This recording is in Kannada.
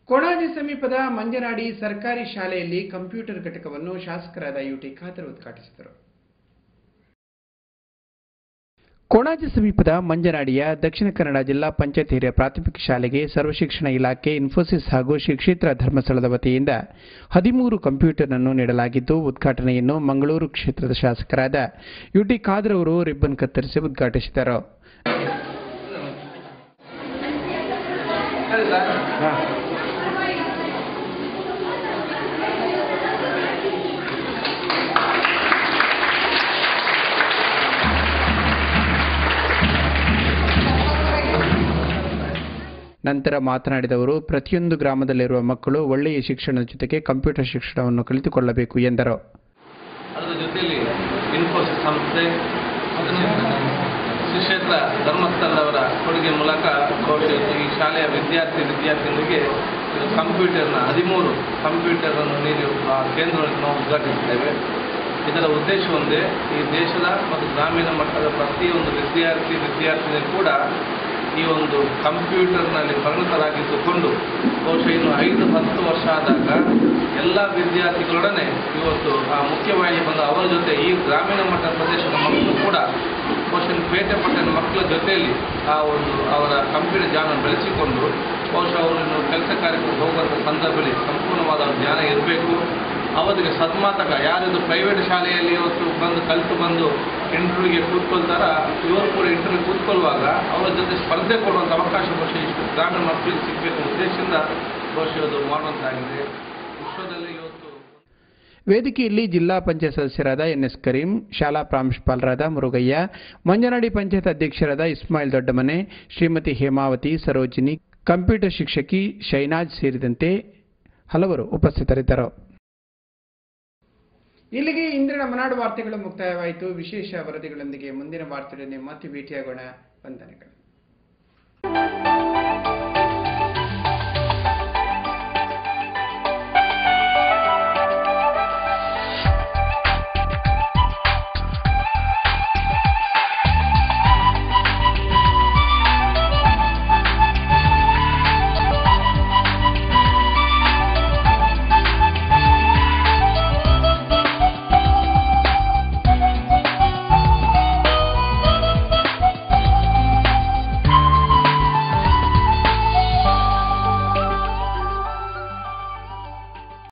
ಕೊಣಾಜೆ ಸಮೀಪದ ಮಂಜನಾಡಿ ಸರ್ಕಾರಿ ಶಾಲೆಯಲ್ಲಿ ಕಂಪ್ಯೂಟರ್ ಘಟಕವನ್ನು ಶಾಸಕರಾದ ಯುಟಿ ಖಾದರ್ ಉದ್ಘಾಟಿಸಿದರು. ಕೊಣಾಜೆ ಸಮೀಪದ ಮಂಜನಾಡಿಯ ದಕ್ಷಿಣ ಕನ್ನಡ ಜಿಲ್ಲಾ ಪಂಚಾಯತ್ ಹಿರಿಯ ಪ್ರಾಥಮಿಕ ಶಾಲೆಗೆ ಸರ್ವಶಿಕ್ಷಣ ಇಲಾಖೆ, ಇನ್ಫೋಸಿಸ್ ಹಾಗೂ ಶ್ರೀ ಕ್ಷೇತ್ರ ಧರ್ಮಸ್ಥಳದ ವತಿಯಿಂದ 13 ಕಂಪ್ಯೂಟರ್ ಅನ್ನು ನೀಡಲಾಗಿದ್ದು, ಉದ್ಘಾಟನೆಯನ್ನು ಮಂಗಳೂರು ಕ್ಷೇತ್ರದ ಶಾಸಕರಾದ ಯುಟಿ ಖಾದರ್ ಅವರು ರಿಬ್ಬನ್ ಕತ್ತರಿಸಿ ಉದ್ಘಾಟಿಸಿದರು. ನಂತರ ಮಾತನಾಡಿದವರು, ಪ್ರತಿಯೊಂದು ಗ್ರಾಮದಲ್ಲಿರುವ ಮಕ್ಕಳು ಒಳ್ಳೆಯ ಶಿಕ್ಷಣದ ಜೊತೆಗೆ ಕಂಪ್ಯೂಟರ್ ಶಿಕ್ಷಣವನ್ನು ಕಲಿತುಕೊಳ್ಳಬೇಕು ಎಂದರು. ಅದರ ಜೊತೆಯಲ್ಲಿ ಇನ್ಫೋಸಿಸ್ ಸಂಸ್ಥೆ ಶ್ರೀ ಕ್ಷೇತ್ರ ಧರ್ಮಸ್ಥಳದವರ ಕೊಡುಗೆ ಮೂಲಕ ಈ ಶಾಲೆಯ ವಿದ್ಯಾರ್ಥಿನಿಗೆ ಕಂಪ್ಯೂಟರ್ನ 13 ಕಂಪ್ಯೂಟರನ್ನು ನೀಡುವ ಕೇಂದ್ರವನ್ನು ನಾವು ಉದ್ಘಾಟಿಸಿದ್ದೇವೆ. ಇದರ ಉದ್ದೇಶ ಒಂದೇ, ಈ ದೇಶದ ಮತ್ತು ಗ್ರಾಮೀಣ ಮಟ್ಟದ ಪ್ರತಿಯೊಂದು ವಿದ್ಯಾರ್ಥಿನಿ ಕೂಡ ಈ ಒಂದು ಕಂಪ್ಯೂಟರ್ನಲ್ಲಿ ಪರಿಣಿತರಾಗಿದ್ದುಕೊಂಡು ಬಹುಶಃ ಇನ್ನು 5-10 ವರ್ಷ ಆದಾಗ ಎಲ್ಲ ವಿದ್ಯಾರ್ಥಿಗಳೊಡನೆ ಇವತ್ತು ಆ ಮುಖ್ಯವಾಹಿನಿ ಬಂದ ಅವರ ಜೊತೆ ಈ ಗ್ರಾಮೀಣ ಮಟ್ಟದ ಪ್ರದೇಶದ ಮಕ್ಕಳು ಕೂಡ ಬಹುಶಃ ಪೇಟೆ ಪಟ್ಟಣ ಮಕ್ಕಳ ಜೊತೆಯಲ್ಲಿ ಆ ಒಂದು ಅವರ ಕಂಪ್ಯೂಟರ್ ಜ್ಞಾನ ಬೆಳೆಸಿಕೊಂಡು ಬಹುಶಃ ಅವರನ್ನು ಕೆಲಸ ಕಾರ್ಯಕ್ಕೆ ಹೋಗುವಂಥ ಸಂದರ್ಭದಲ್ಲಿ ಸಂಪೂರ್ಣವಾದ ಜ್ಞಾನ ಇರಬೇಕು. ಅವರಿಗೆ ಸದ್ಮಾತಕ ಯಾರಿದು ಪ್ರೈವೇಟ್ ಶಾಲೆಯಲ್ಲಿ ಇವತ್ತು ಕಲಿತು ಬಂದು ಇಂಟರ್ವ್ಯೂಗೆ ಕೂತ್ಕೊಳ್ತಾರ, ಇವರು ಕೂಡ ಇಂಟರ್ವ್ಯೂ ಕೂತ್ಕೊಳ್ಳುವಾಗ ಅವರ ಜೊತೆ ಸ್ಪರ್ಧೆ ಕೊಡುವಂಥ ಅವಕಾಶ ಬಹುಶಃ ಇಷ್ಟು ಗ್ರಾಮೀಣ ಮಕ್ಕಳಿಗೆ ಸಿಗಬೇಕು ಉದ್ದೇಶದಿಂದ ಬಹುಶಃ ಅದು ಮಾಡುವಂತಾಗಿದೆ. ವಿಶ್ವದಲ್ಲಿ ಇವತ್ತು ವೇದಿಕೆಯಲ್ಲಿ ಜಿಲ್ಲಾ ಪಂಚಾಯತ್ ಸದಸ್ಯರಾದ ಎನ್ಎಸ್ ಕರೀಂ, ಶಾಲಾ ಪ್ರಾಂಶುಪಾಲರಾದ ಮುರುಗಯ್ಯ, ಮಂಜನಾಡಿ ಪಂಚಾಯತ್ ಅಧ್ಯಕ್ಷರಾದ ಇಸ್ಮಾಯಿಲ್ ದೊಡ್ಡಮನೆ, ಶ್ರೀಮತಿ ಹೇಮಾವತಿ, ಸರೋಜಿನಿ, ಕಂಪ್ಯೂಟರ್ ಶಿಕ್ಷಕಿ ಶೈನಾಜ್ ಸೇರಿದಂತೆ ಹಲವರು ಉಪಸ್ಥಿತರಿದ್ದರು. ಇಲ್ಲಿಗೆ ಇಂದಿನ ಮನಾಡು ವಾರ್ತೆಗಳು ಮುಕ್ತಾಯವಾಯಿತು. ವಿಶೇಷ ವರದಿಗಳೊಂದಿಗೆ ಮುಂದಿನ ವಾರ್ತೆಗಳಲ್ಲಿ ಮತ್ತೆ ಭೇಟಿಯಾಗೋಣ. ವಂದನೆಗಳು.